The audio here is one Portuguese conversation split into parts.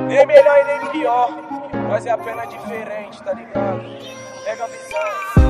Nem melhor e nem pior, mas é apenas diferente, tá ligado? Pega a visão.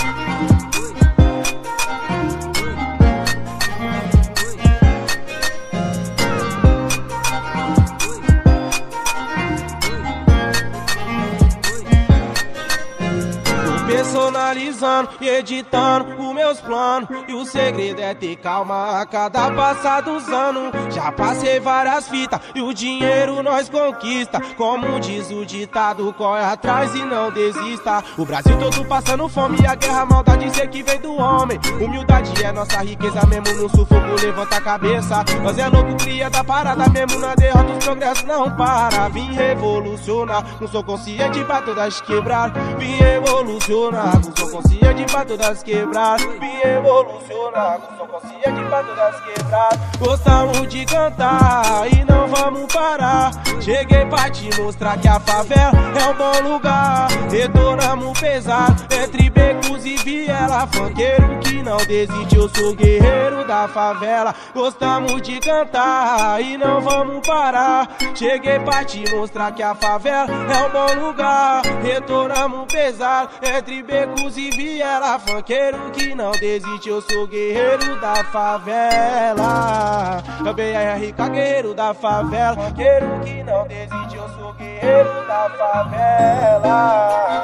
Personalizando e editando os meus planos, e o segredo é ter calma a cada passar dos anos. Já passei várias fitas e o dinheiro nós conquista. Como diz o ditado, corre atrás e não desista. O Brasil todo passando fome e a guerra, a maldade sei que vem do homem. Humildade é nossa riqueza, mesmo no sufoco levanta a cabeça. Nós é louco, cria da parada, mesmo na derrota os progressos não para. Vim revolucionar, não sou consciente pra todas quebrar. Vim revolucionar, não sou consciente pra todas quebrar. Vim revolucionar, não sou consciente pra todas quebrar. Gostamos de cantar e não vamos parar. Cheguei pra te mostrar que a favela é um bom lugar. Retornamos pesado entre becos e viela. Funkeiro que não desiste, eu sou guerreiro da favela. Gostamos de cantar e não vamos parar. Cheguei pra te mostrar que a favela é um bom lugar. Retornamos pesado entre becos e viela. Funkeiro que não desiste, eu sou guerreiro da favela. Também é rica, guerreiro da favela. Funkeiro que não desiste, eu sou guerreiro da favela.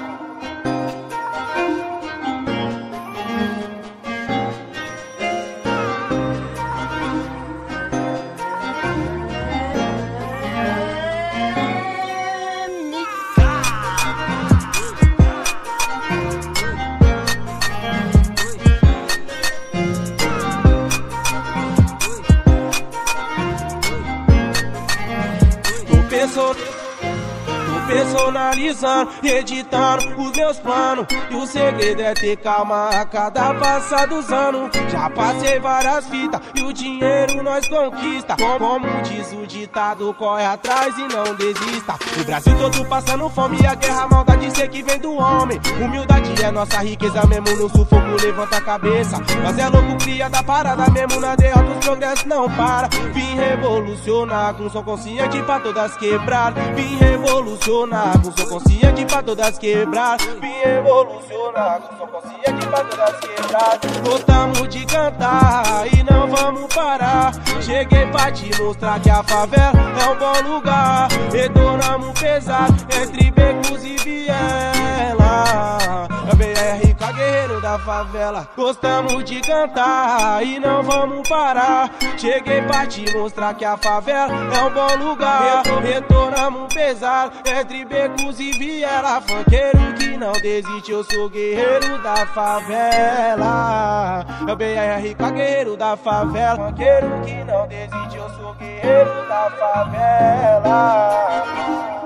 Personalizando, editando os meus planos, e o segredo é ter calma a cada passar dos anos. Já passei várias fitas e o dinheiro nós conquista. Como diz o ditado, corre atrás e não desista. O Brasil todo passando fome e a guerra, a maldade sei que vem do homem. Humildade é nossa riqueza, mesmo no sufoco levanta a cabeça. Nós é louco, cria da parada, mesmo na derrota os progressos não para. Vim revolucionar, com som consciente pra todas quebrar. Vim revolucionar, com som consciente pra todas quebrar. Vim revolucionar, com som consciente pra todas quebrar. Gostamos de cantar e não vamos parar. Cheguei pra te mostrar que a favela é um bom lugar. Retornamos pesado entre becos e viela. Também é rica, guerreiro da favela. Gostamos de cantar e não vamos parar. Cheguei pra te mostrar que a favela é um bom lugar. Retornamos pesado entre becos e viela. Funkeiro que não desiste, eu sou guerreiro da favela. Também é rica, guerreiro da favela. Funkeiro que não desiste, eu sou guerreiro da favela.